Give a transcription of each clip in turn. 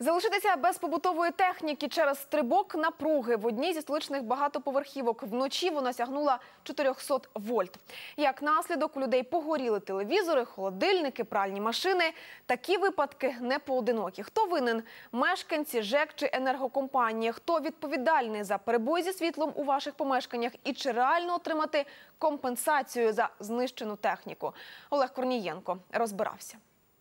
Залишитися без побутової техніки через стрибок напруги в одній зі столичних багатоповерхівок. Вночі вона сягнула 400 вольт. Як наслідок, у людей погоріли телевізори, холодильники, пральні машини. Такі випадки не поодинокі. Хто винен? Мешканці, ЖЕК чи енергокомпанія? Хто відповідальний за перебої зі світлом у ваших помешканнях? І чи реально отримати компенсацію за знищену техніку? Олег Корнієнко розбирався.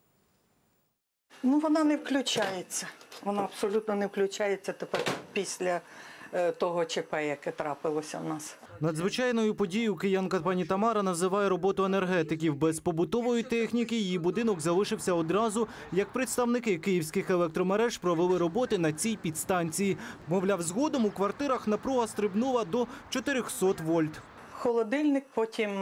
Вона не включається. Вона абсолютно не включається тепер після того ЧП, яке трапилося в нас. Надзвичайною подією киянка пані Тамара називає роботу енергетиків. Без побутової техніки її будинок залишився одразу, як представники київських електромереж провели роботи на цій підстанції. Мовляв, згодом у квартирах напруга стрибнула до 400 вольт. Холодильник, потім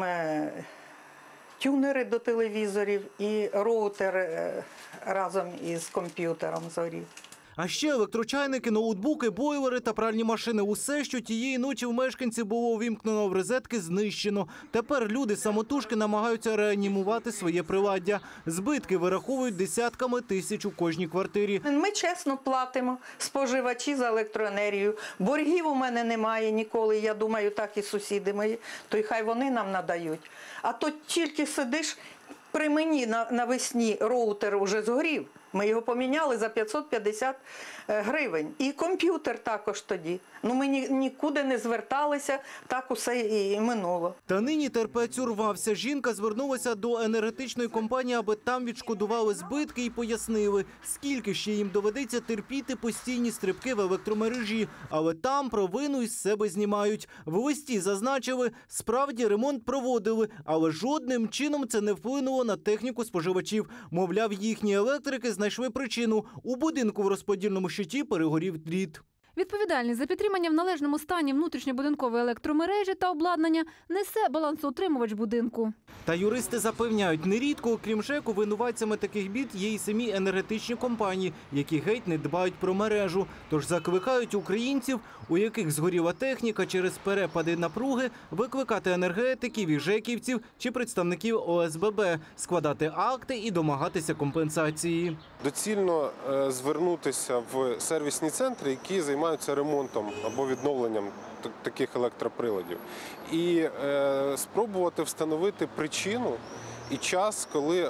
тюнери до телевізорів і роутер разом із комп'ютером згорів. А ще електрочайники, ноутбуки, бойлери та пральні машини. Усе, що тієї ночі в мешканців було увімкнено в розетки, знищено. Тепер люди самотужки намагаються реанімувати своє приладдя. Збитки вираховують десятками тисяч у кожній квартирі. Ми чесно платимо, споживачі, за електроенергію. Боргів у мене немає ніколи, я думаю, так і сусіди мої, то й хай вони нам надають. А то тільки сидиш, при мені навесні роутер вже згорів. Ми його поміняли за 550 гривень. І комп'ютер також тоді. Ми нікуди не зверталися, так усе і минуло. Та нині терпець урвався. Жінка звернулася до енергетичної компанії, аби там відшкодували збитки і пояснили, скільки ще їм доведеться терпіти постійні стрибки в електромережі. Але там провину із себе знімають. В листі зазначили, справді ремонт проводили, але жодним чином це не вплинуло на техніку споживачів. Мовляв, їхні електрики знайшли причину. У будинку в розподільному щиті перегорів дріт. Відповідальність за підтримання в належному стані внутрішньобудинкової електромережі та обладнання несе балансоутримувач будинку. Та юристи запевняють, нерідко, окрім ЖЕКу, винуватцями таких бід є й самі енергетичні компанії, які геть не дбають про мережу. Тож закликають українців, у яких згоріла техніка через перепади напруги, викликати енергетиків і ЖЕКівців чи представників ОСББ, складати акти і домагатися компенсації. Доцільно звернутися в сервісні центри, які займаються ремонтом або відновленням таких електроприладів. І спробувати встановити причину і час, коли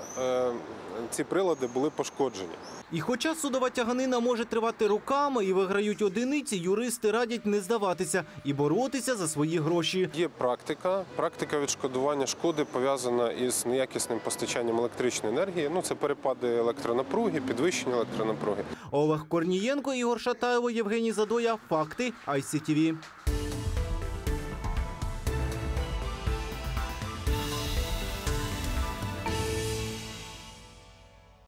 ці прилади були пошкоджені. І хоча судова тяганина може тривати роками і виграють одиниці, юристи радять не здаватися і боротися за свої гроші. Є практика відшкодування шкоди пов'язана із неякісним постачанням електричної енергії. Це перепади електронапруги, підвищення електронапруги. Олег Корнієнко, Ігор Шатайло, Євгеній Задоя. Факти ICTV.